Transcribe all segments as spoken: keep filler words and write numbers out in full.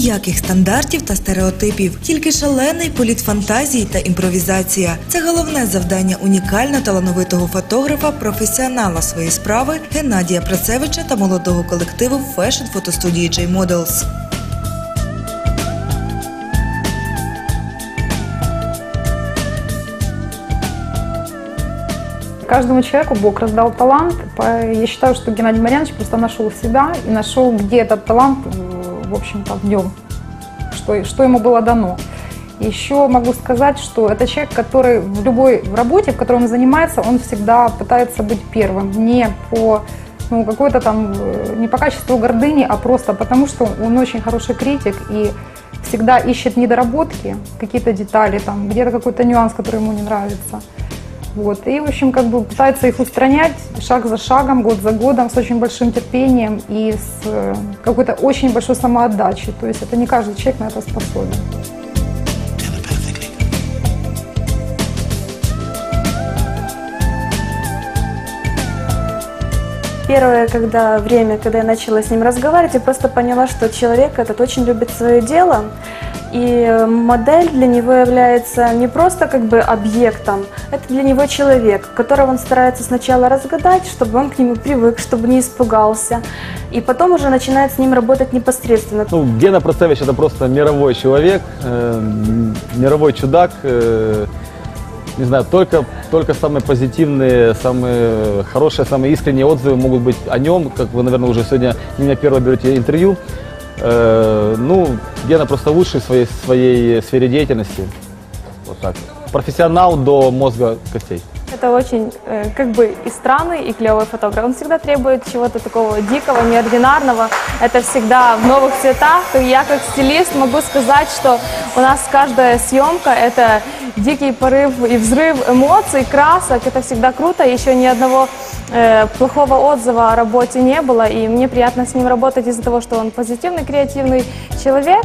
Ніяких стандартів та стереотипів, тільки шалений політ фантазії та імпровізація. Це головне завдання унікально талановитого фотографа, професіонала своєї справи Геннадія Працевича та молодого колективу фешн-фотостудії J Models. Каждому человеку Бог раздал талант. Я считаю, что Геннадий Марьянович просто нашел себя и нашел, где этот талант, в общем-то, в нем, что, что ему было дано. Еще могу сказать, что это человек, который в любой работе, в которой он занимается, он всегда пытается быть первым. Не по, ну, какой-то там, не по качеству гордыни, а просто потому, что он очень хороший критик и всегда ищет недоработки, какие-то детали, там, где-то какой-то нюанс, который ему не нравится. Вот. И, в общем, как бы пытается их устранять шаг за шагом, год за годом, с очень большим терпением и с какой-то очень большой самоотдачей. То есть это не каждый человек на это способен. Первое когда, время, когда я начала с ним разговаривать, я просто поняла, что человек этот очень любит свое дело. И модель для него является не просто как бы объектом, это для него человек, которого он старается сначала разгадать, чтобы он к нему привык, чтобы не испугался. И потом уже начинает с ним работать непосредственно. Ну, Гена Працевич — это просто мировой человек, э, мировой чудак. Э, не знаю, только, только самые позитивные, самые хорошие, самые искренние отзывы могут быть о нем. Как вы, наверное, уже сегодня меня первое берете интервью. Э, ну, Гена просто лучший в своей, своей сфере деятельности. Вот так. Профессионал до мозга костей. Это очень э, как бы и странный, и клевый фотограф. Он всегда требует чего-то такого дикого, неординарного. Это всегда в новых цветах. И я как стилист могу сказать, что у нас каждая съемка — это дикий порыв и взрыв эмоций, красок. Это всегда круто. Еще ни одного э, плохого отзыва о работе не было. И мне приятно с ним работать из-за того, что он позитивный, креативный человек.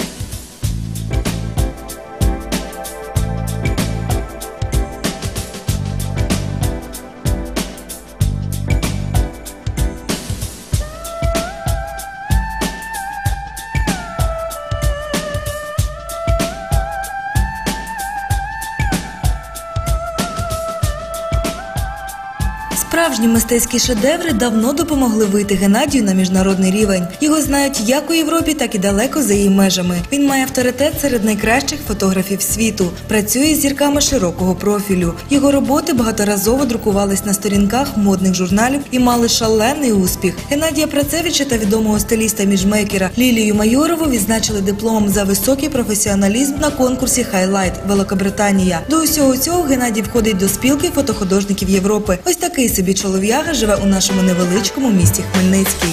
Справжні мистецькі шедеври давно допомогли вийти Геннадію на міжнародний рівень. Його знають як у Європі, так і далеко за її межами. Він має авторитет серед найкращих фотографів світу. Працює з зірками широкого профілю. Його роботи багаторазово друкувались на сторінках модних журналів і мали шалений успіх. Геннадія Працевича та відомого стиліста-міджмейкера Лілію Майорову відзначили дипломом за високий професіоналізм на конкурсі «Хайлайт» Великобританія. До усього цього Геннадій входить до спілки фотохудожників Європи. Ось такий собі чолов'яга живе у нашому невеличкому місті Хмельницький.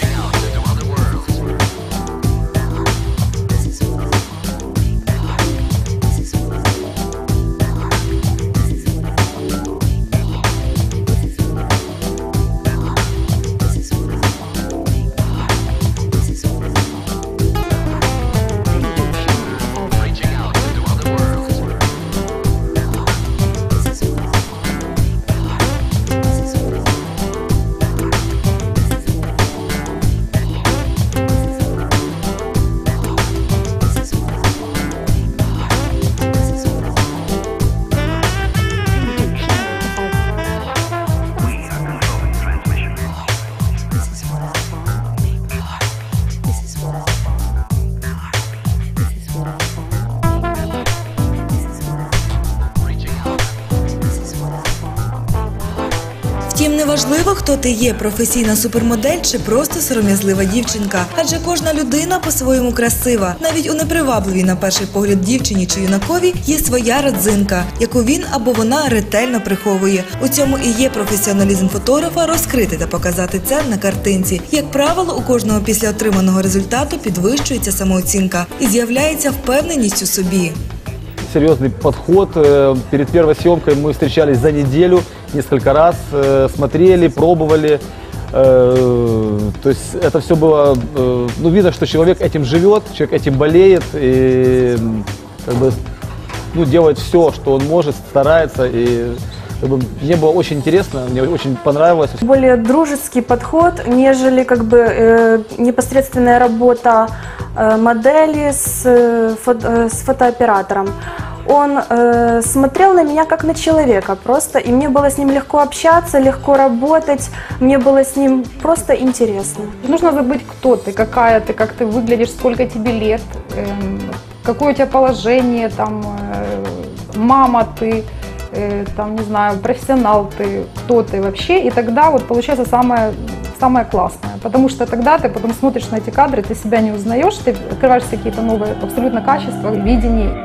Втім, неважливо, хто ти є – професійна супермодель чи просто сором'язлива дівчинка. Адже кожна людина по-своєму красива. Навіть у непривабливій на перший погляд дівчині чи юнакові є своя родзинка, яку він або вона ретельно приховує. У цьому і є професіоналізм фотографа – розкрити та показати це на картинці. Як правило, у кожного після отриманого результату підвищується самооцінка і з'являється впевненість у собі. Серьезный подход. Перед первой съемкой мы встречались за неделю, несколько раз, смотрели, пробовали. То есть это все было, ну, видно, что человек этим живет, человек этим болеет и как бы, ну, делает все, что он может, старается. И Чтобы мне было очень интересно, мне очень понравилось. Более дружеский подход, нежели как бы э, непосредственная работа э, модели с, э, фото, э, с фотооператором. Он э, смотрел на меня как на человека просто, и мне было с ним легко общаться, легко работать, мне было с ним просто интересно. Нужно забыть, кто ты, какая ты, как ты выглядишь, сколько тебе лет, эм, какое у тебя положение, там, э, мама ты, э, там, не знаю, профессионал ты, кто ты вообще. И тогда вот получается самое, самое классное, потому что тогда ты потом смотришь на эти кадры, ты себя не узнаешь, ты открываешь какие-то новые абсолютно качества, видения.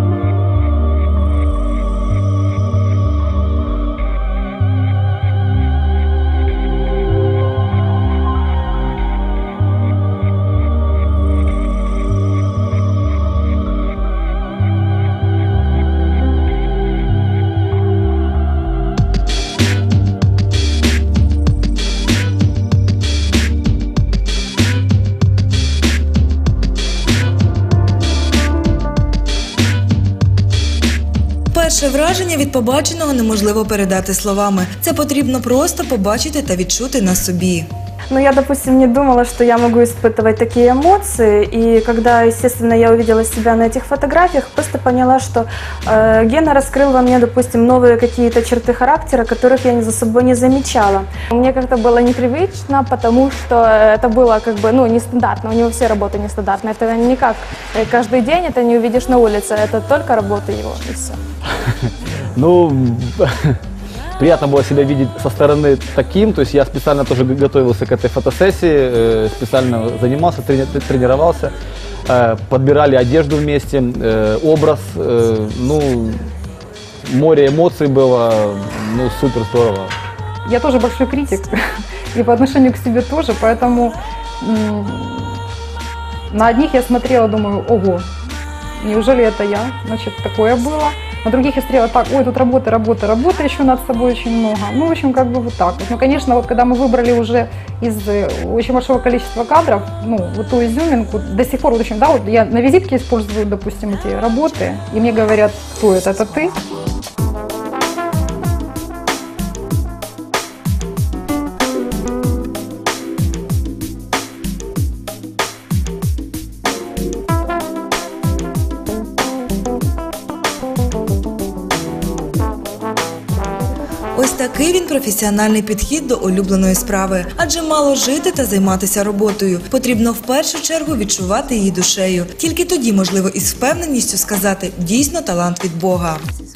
Перше враження від побаченого неможливо передати словами. Це потрібно просто побачити та відчути на собі. Но я, допустим, не думала, что я могу испытывать такие эмоции. И когда, естественно, я увидела себя на этих фотографиях, просто поняла, что э, Гена раскрыл во мне, допустим, новые какие-то черты характера, которых я за собой не замечала. Мне как-то было непривычно, потому что это было как бы, ну, нестандартно. У него все работы нестандартные. Это не как каждый день, это не увидишь на улице. Это только работа его, и все. Ну, приятно было себя видеть со стороны таким, то есть я специально тоже готовился к этой фотосессии, специально занимался, трени- тренировался, подбирали одежду вместе, образ, ну, море эмоций было, ну, супер здорово. Я тоже большой критик, и по отношению к себе тоже, поэтому м- на одних я смотрела, думаю, ого, неужели это я, значит, такое было. На других я смотрела так, ой, тут работа, работа, работа еще над собой очень много. Ну, в общем, как бы вот так вот. Ну, конечно, вот когда мы выбрали уже из очень большого количества кадров, ну, вот ту изюминку, до сих пор, в общем, да, вот я на визитке использую, допустим, эти работы, и мне говорят, кто это, это ты? Ось такий він професіональний підхід до улюбленої справи. Адже мало жити та займатися роботою. Потрібно в першу чергу відчувати її душею. Тільки тоді можливо із впевненістю сказати «дійсно талант від Бога».